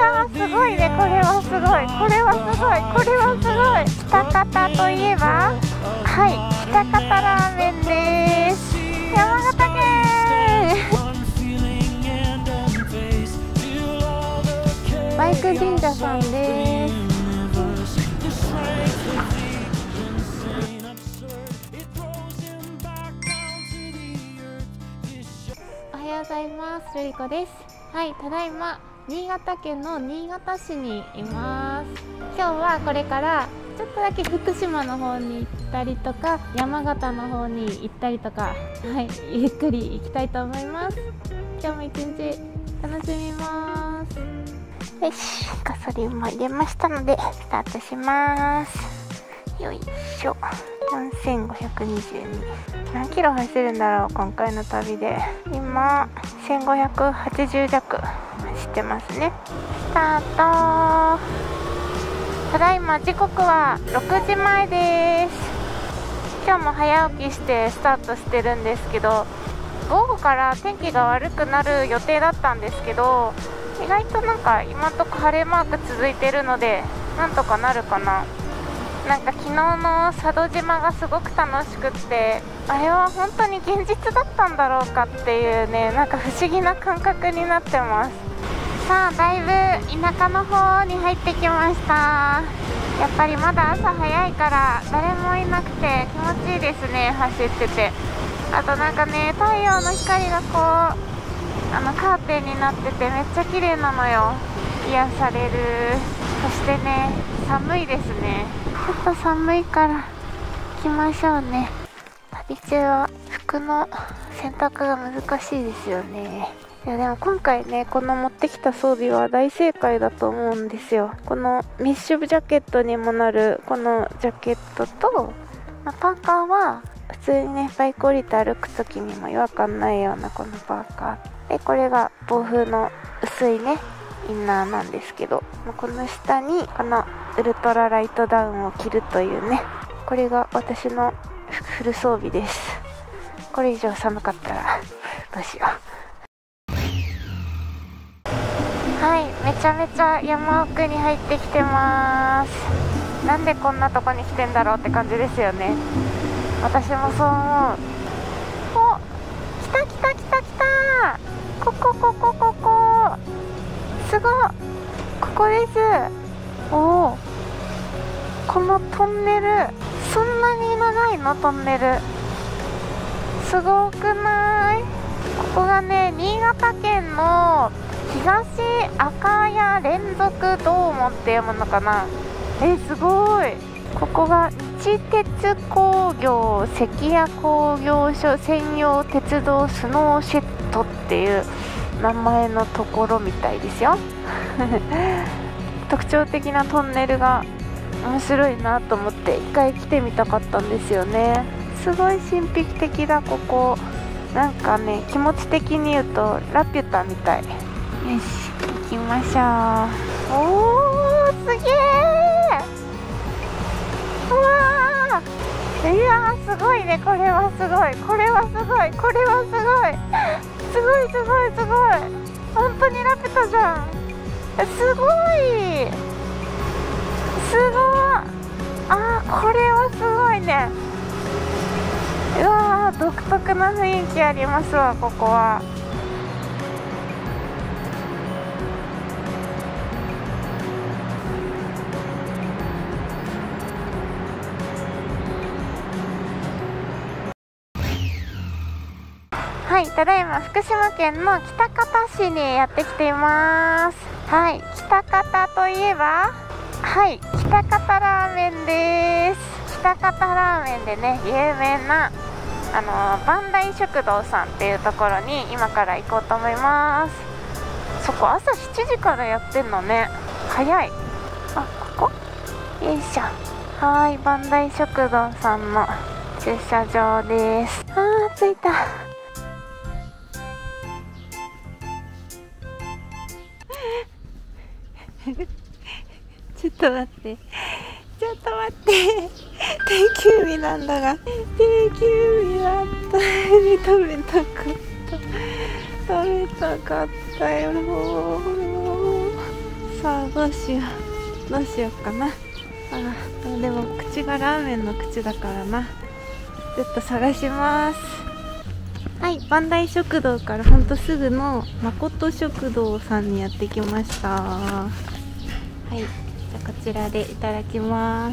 わー、すごいね。これはすごい、これはすごい、これはすごい。喜多方といえば、はい、喜多方ラーメンです。山形県バイク神社さんです。おはようございます。ルリコです。はい、ただいま新潟県の新潟市にいます。今日はこれからちょっとだけ福島の方に行ったりとか、山形の方に行ったりとか、はい、ゆっくり行きたいと思います。今日も一日楽しみます。よし、ガソリンも入れましたのでスタートします。よいしょ。4522、何キロ走るんだろう今回の旅で。今1580弱走ってますね。スタート。ただいま時刻は6時前です。今日も早起きしてスタートしてるんですけど、午後から天気が悪くなる予定だったんですけど、意外となんか今んとこ晴れマーク続いてるのでなんとかなるかな。なんか昨日の佐渡島がすごく楽しくって、あれは本当に現実だったんだろうかっていうね、なんか不思議な感覚になってます。さあ、だいぶ田舎の方に入ってきました。やっぱりまだ朝早いから誰もいなくて気持ちいいですね、走ってて。あとなんかね、太陽の光がこうカーテンになっててめっちゃ綺麗なのよ。癒される。そしてね、寒いですね。ちょっと寒いから行きましょうね。旅中は服の洗濯が難しいですよね。いやでも今回ね、この持ってきた装備は大正解だと思うんですよ。このメッシュジャケットにもなるこのジャケットと、パーカーは普通にね、バイク降りて歩く時にも違和感ないようなこのパーカーで、これが防風の薄いねインナーなんですけど、この下にこのウルトラライトダウンを着るというね、これが私のフル装備です。これ以上寒かったらどうしよう。はい、めちゃめちゃ山奥に入ってきてます。なんでこんなとこに来てんだろうって感じですよね。私もそう思う。お、来た来た来た来た。ここすごい、ここです。おお、このトンネルそんなに長いの？トンネルすごくない？ここがね、新潟県の東赤谷連続ドームって読むのかな。すごい。ここが日鉄工業関谷工業所専用鉄道スノーシェットっていう名前のところみたいですよ。特徴的なトンネルが面白いなと思って一回来てみたかったんですよね。すごい神秘的だここ。なんかね、気持ち的に言うとラピュタみたい。よし、行きましょう。おー、すげー。うわー、いやー、すごいね。これはすごい、これはすごい、これはすごい、すごいすごいすごい。本当にラピュタじゃん。すごい、すごい。これはすごいね。うわー、独特な雰囲気ありますわ、ここは。はい、ただいま福島県の喜多方市にやってきています。はい、喜多方といえば、はい、喜多方ラーメンです。喜多方ラーメンでね、有名な万代食堂さんっていうところに今から行こうと思います。そこ朝7時からやってんのね、早い。ここよいしょ。はい、万代食堂さんの駐車場です。着いた。ちょっと待って、定休日なんだが、定休日だった食べたかったよ。さどうしようかな。でも口がラーメンの口だからな。ちょっと探します。はい、万代食堂からほんとすぐの誠食堂さんにやってきました。はい、じゃあこちらでいただきます。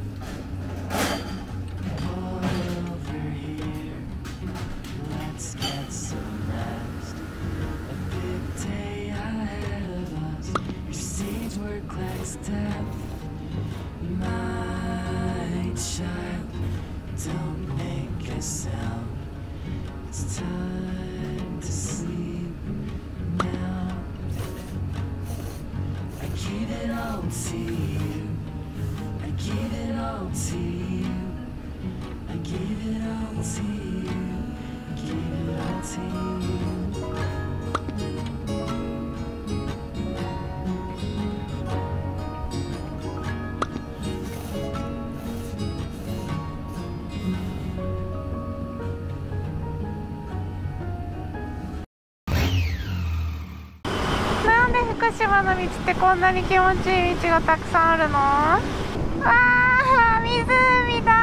福島の道ってこんなに気持ちいい道がたくさんあるの？わあ、湖だ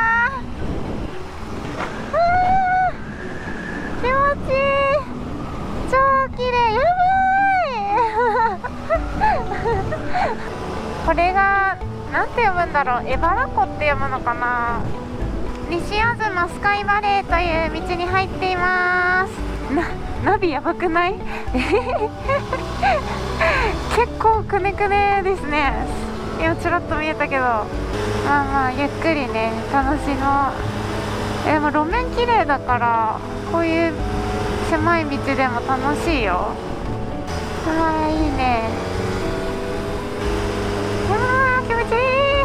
ー。気持ちいい。超綺麗。やばいこれがなんて読むんだろう。エバラ湖って読むのかな。西吾妻スカイバレーという道に入っています。ナビやばくない結構くねくねですね。今ちらっと見えたけど、まあゆっくりね楽しもう。でも路面綺麗だからこういう狭い道でも楽しいよ。いいね。気持ちいい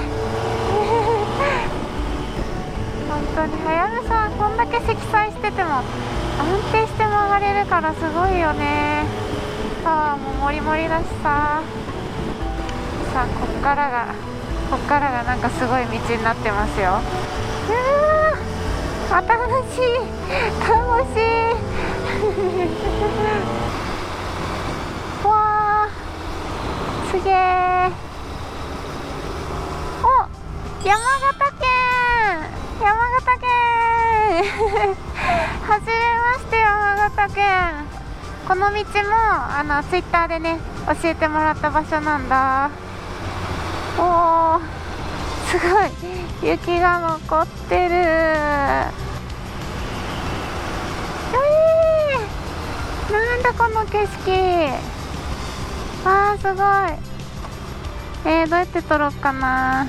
本当にはやぶさこんだけ積載してても安定して曲がれるからすごいよね。パワーもモリモリだしさ。さあこっからがなんかすごい道になってますよ。楽しいわーすげー。お、山形県はじめまして山形県。この道もツイッターでね教えてもらった場所なんだ。おーすごい雪が残ってる。なんだこの景色。すごい。どうやって撮ろうかな。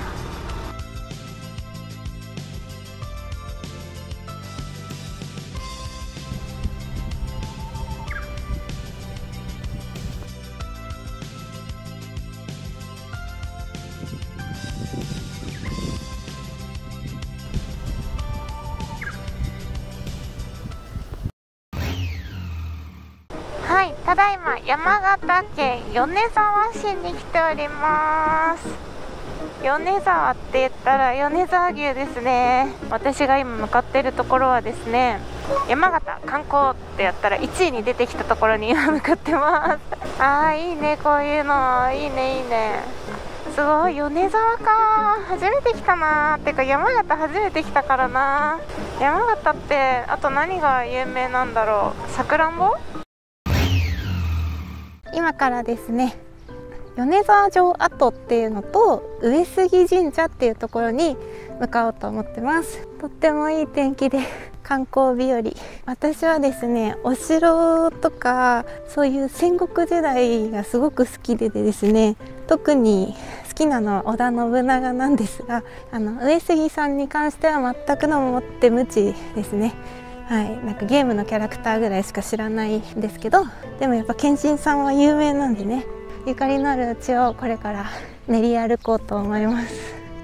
はい、ただいま山形県米沢市に来ております。米沢って言ったら米沢牛ですね。私が今向かっているところはですね、山形観光ってやったら1位に出てきたところに今向かってますいいね、こういうのいいね。すごい、米沢か。初めて来たな。ってか山形初めて来たからな。山形ってあと何が有名なんだろう。さくらんぼ。今からですね、米沢城跡っていうのと上杉神社っていうところに向かおうと思ってます。とってもいい天気で観光日和。私はですね、お城とかそういう戦国時代がすごく好きでですね、特に好きなのは織田信長なんですが、上杉さんに関しては全くのもって無知ですね。なんかゲームのキャラクターぐらいしか知らないんですけど、でもやっぱ謙信さんは有名なんでね、ゆかりのある地をこれから練り歩こうと思います。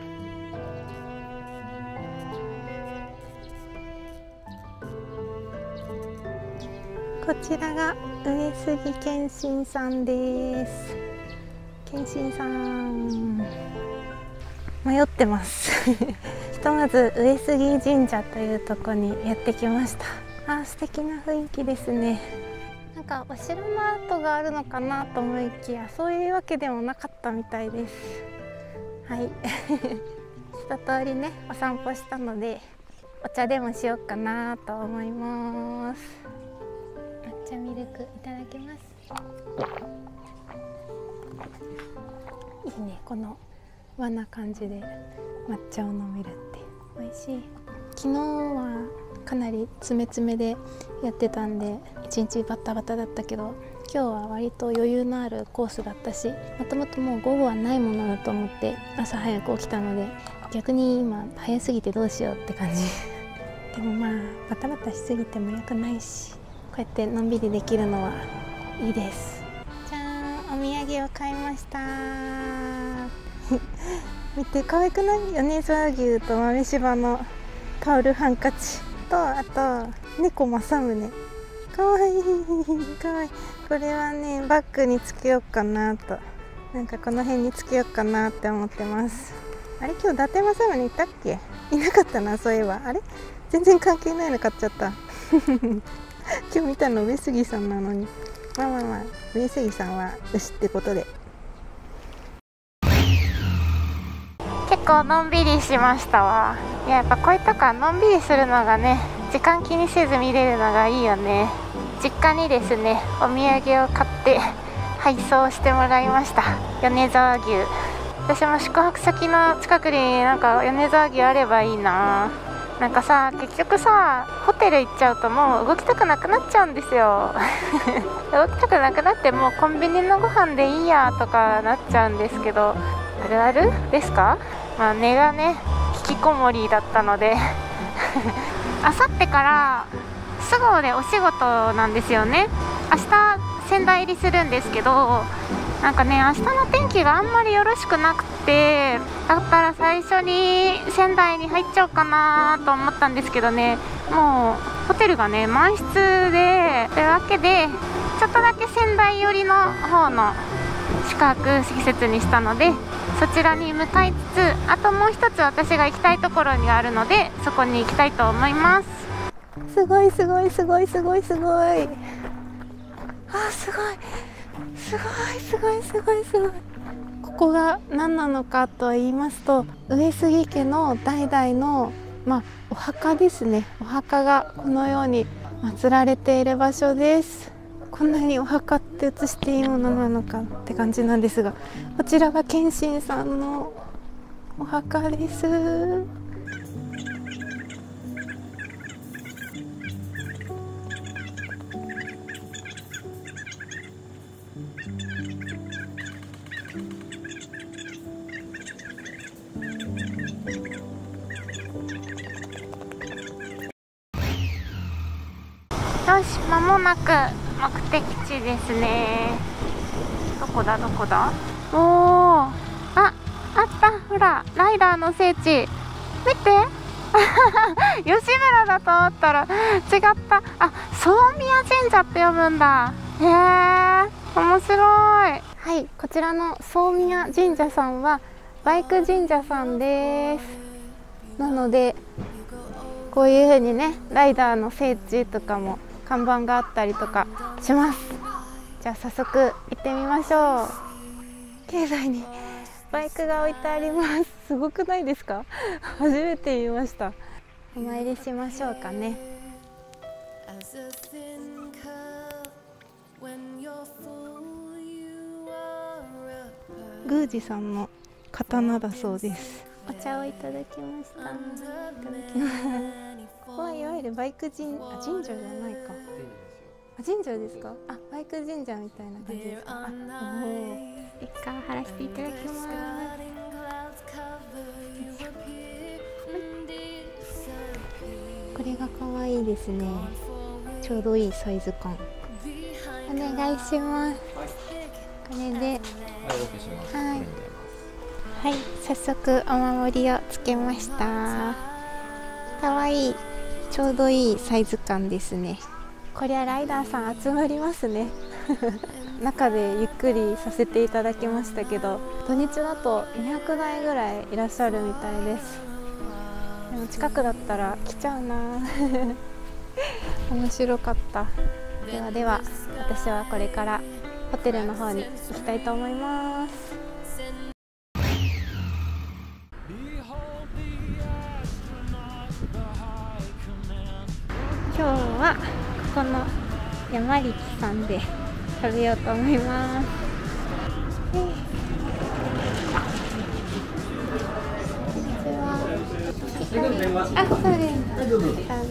こちらが上杉謙信さんです。謙信さん迷ってますひとまず上杉神社というところにやってきました。素敵な雰囲気ですね。なんなんかお城の跡があるのかなと思いきや、そういうわけでもなかったみたいです。はい一通りねお散歩したので、お茶でもしようかなと思います。抹茶ミルクいただきます。いいね、この和な感じで抹茶を飲めるって美味しい。昨日はかなり詰め詰めでやってたんで一日バタバタだったけど、今日は割と余裕のあるコースだったし、もともともう午後はないものだと思って朝早く起きたので、逆に今早すぎてどうしようって感じでもまあバタバタしすぎてもよくないし、こうやってのんびりできるのはいいです。じゃーん、お土産を買いました見て可愛くない？米沢牛と豆柴のタオルハンカチと、あと猫正宗、かわいいかわいい。これはねバッグにつけようかなと、なんかこの辺につけようかなって思ってます。あれ、今日伊達政宗いたっけ？いなかったな、そういえば。あれ、全然関係ないの買っちゃった今日見たの上杉さんなのに。まあまあまあ、上杉さんは牛ってことで。結構のんびりしましたわ。いや、やっぱこういうとこはのんびりするのがね、時間気にせず見れるのがいいよね。実家にですねお土産を買って配送してもらいました。米沢牛、私も宿泊先の近くになんか米沢牛あればいいな。なんかさ、結局さホテル行っちゃうともう動きたくなくなっちゃうんですよ動きたくなくなってもうコンビニのご飯でいいやとかなっちゃうんですけど、あるあるですか？まあ根がね引きこもりだったのであさってから菅生でお仕事なんですよね。明日仙台入りするんですけど、なんかね明日の天気があんまりよろしくなくて、だったら最初に仙台に入っちゃおうかなと思ったんですけどね、もうホテルがね満室で、というわけでちょっとだけ仙台寄りの方の宿泊施設にしたので、そちらに向かいつつ、あともう一つ私が行きたいところにあるのでそこに行きたいと思います。すごいすごいすごいすごいすごい、あ、すごいすごいすごいすごいすごい。ここが何なのかと言いますと、上杉家の代々の、お墓ですね。お墓がこのように祀られている場所です。こんなにお墓って写していいものなのかって感じなんですが、こちらが謙信さんのお墓です。よし、間もなく目的地ですね。どこだどこだ？おー、あった、ほらライダーの聖地見て吉村だと思ったら違った。あ、宗宮神社って呼ぶんだ。へえ、面白い。はい、こちらの宗宮神社さんはバイク神社さんです。なのでこういう風にねライダーの聖地とかも看板があったりとかします。じゃあ早速行ってみましょう。境内にバイクが置いてあります。すごくないですか？初めて見ました。お参りしましょうかね。宮司さんの刀だそうです。お茶をいただきました。いただきます。ここはいわゆるバイク神社じゃないか。神社ですか？あ、バイク神社みたいな感じですか？あ、一回貼らせていただきます。これが可愛いですね。ちょうどいいサイズ感。お願いします。これで、はい、早速お守りをつけました。可愛い、ちょうどいいサイズ感ですね。こりゃライダーさん集まりますね中でゆっくりさせていただきましたけど、土日だと200台ぐらいいらっしゃるみたいです。でも近くだったら来ちゃうな面白かった。 ではでは、私はこれからホテルの方に行きたいと思います。今日はここの山力さんで食べようと思います。こんにちは。あ、そうです。ありがとうございます。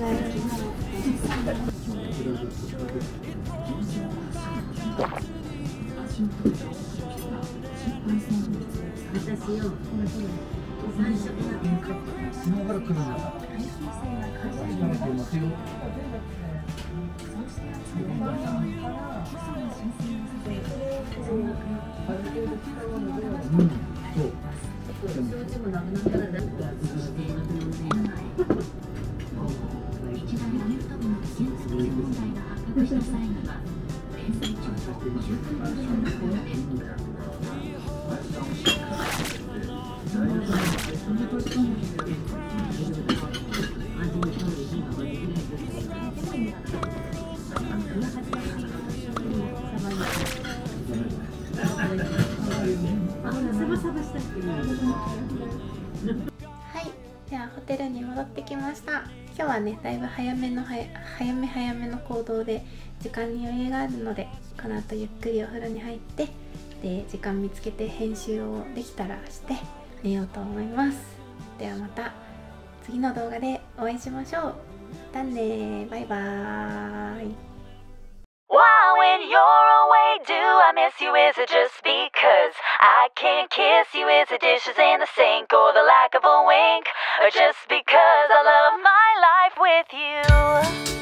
はい、ではホテルに戻ってきました。今日はね、だいぶ早めの行動で時間に余裕があるので、この後ゆっくりお風呂に入って、で時間見つけて編集をできたらして寝ようと思います。ではまた次の動画でお会いしましょう。じゃあね、バイバーイ。 Why when you're away do I miss you? Is it just because I can't kiss you? Is the dishes in the sink or the lack of a wink? Or just because I love my life with you?